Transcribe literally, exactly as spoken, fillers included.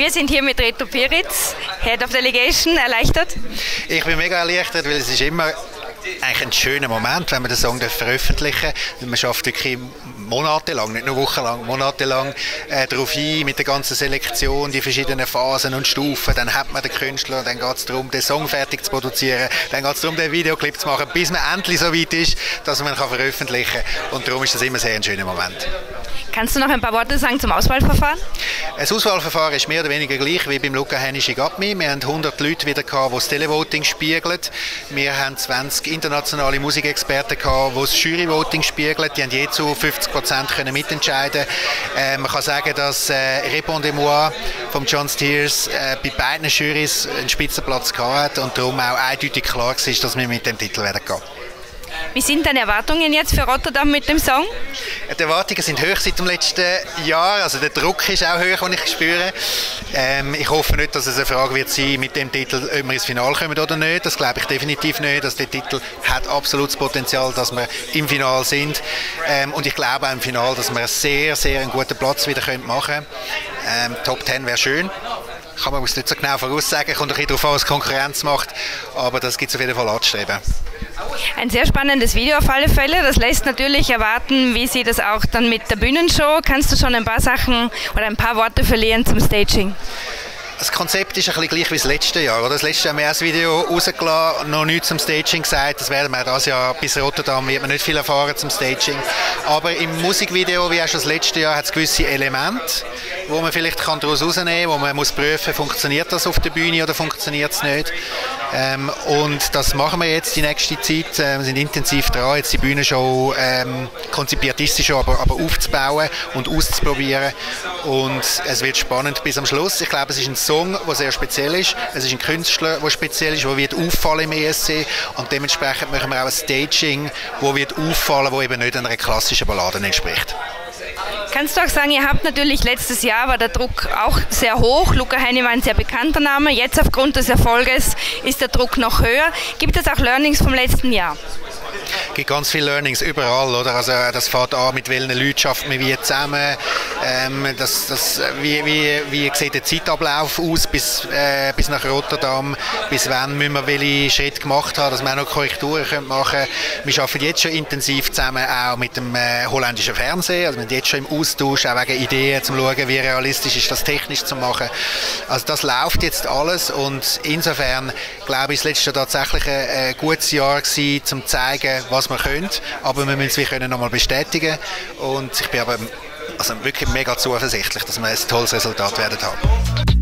Wir sind hier mit Reto Piritz, Head of Delegation, erleichtert? Ich bin mega erleichtert, weil es ist immer eigentlich ein schöner Moment, wenn man den Song veröffentlichen darf. Man schafft wirklich monatelang, nicht nur wochenlang, monatelang äh, darauf ein, mit der ganzen Selektion, die verschiedenen Phasen und Stufen. Dann hat man den Künstler, dann geht es darum, den Song fertig zu produzieren, dann geht es darum, den Videoclip zu machen, bis man endlich so weit ist, dass man ihn veröffentlichen kann. Und darum ist das immer sehr ein schöner Moment. Kannst du noch ein paar Worte sagen zum Auswahlverfahren? Das Auswahlverfahren ist mehr oder weniger gleich wie beim Luca Hennisch Gatmi. Wir haben hundert Leute wieder gehabt, die das Televoting spiegeln. Wir haben zwanzig internationale Musikexperten gehabt, die das Juryvoting spiegeln. Die haben je zu fünfzig Prozent können mitentscheiden. Äh, man kann sagen, dass äh, Répondez-moi von John Steers äh, bei beiden Jurys einen Spitzenplatz gehabt hat und darum auch eindeutig klar war, dass wir mit dem Titel werden gehen. Wie sind deine Erwartungen jetzt für Rotterdam mit dem Song? Die Erwartungen sind hoch seit dem letzten Jahr, also der Druck ist auch hoch, den ich spüre. Ähm, ich hoffe nicht, dass es eine Frage wird sein mit dem Titel, ob wir ins Finale kommen oder nicht. Das glaube ich definitiv nicht. Dass der Titel hat absolutes Potenzial, dass wir im Finale sind. Ähm, und ich glaube auch im Finale, dass wir einen sehr, sehr einen guten Platz wieder machen können. Ähm, Top zehn wäre schön. Kann man nicht so genau voraussagen, kommt ein bisschen darauf an, was Konkurrenz macht, aber das gibt es auf jeden Fall anzustreben. Ein sehr spannendes Video auf alle Fälle, das lässt natürlich erwarten, wie sie das auch dann mit der Bühnenshow. Kannst du schon ein paar Sachen oder ein paar Worte verlieren zum Staging? Das Konzept ist ein bisschen gleich wie das letzte Jahr. Oder? Das letzte Jahr haben wir das Video rausgelassen, noch nichts zum Staging gesagt. Das werden wir dieses Jahr bis Rotterdam, wird man nicht viel erfahren zum Staging. Aber im Musikvideo, wie auch schon das letzte Jahr, hat es gewisse Elemente, wo man vielleicht kann daraus herausnehmen kann, wo man muss prüfen, funktioniert das auf der Bühne oder funktioniert es nicht. Ähm, und das machen wir jetzt die nächste Zeit. Äh, wir sind intensiv dran, jetzt die Bühnenshow ähm, konzipiert ist sie schon, aber, aber aufzubauen und auszuprobieren. Und es wird spannend bis am Schluss. Ich glaube, es ist ein Song, der sehr speziell ist. Es ist ein Künstler, der speziell ist, der wird auffallen im E S C. Und dementsprechend machen wir auch ein Staging, das wird auffallen, das eben nicht einer klassischen Ballade entspricht. Kannst du auch sagen, ihr habt natürlich letztes Jahr war der Druck auch sehr hoch. Luca Henny war ein sehr bekannter Name. Jetzt aufgrund des Erfolges ist der Druck noch höher. Gibt es auch Learnings vom letzten Jahr? Es gibt ganz viele Learnings überall, oder? Also das fängt an, mit welchen Leuten schafft man wie zusammen, ähm, das, das, wie, wie, wie sieht der Zeitablauf aus bis, äh, bis nach Rotterdam, bis wann müssen wir welche Schritte gemacht haben, dass wir auch noch Korrekturen machen können. Wir arbeiten jetzt schon intensiv zusammen auch mit dem äh, holländischen Fernsehen, also wir sind jetzt schon im Austausch, auch wegen Ideen, um zu schauen, wie realistisch ist das technisch zu machen. Also das läuft jetzt alles und insofern glaube ich, das letzte Jahr tatsächlich ein, ein gutes Jahr gewesen, um zu zeigen, was wir können, aber wir müssen es noch mal bestätigen und ich bin aber also wirklich mega zuversichtlich, dass wir ein tolles Resultat werden haben.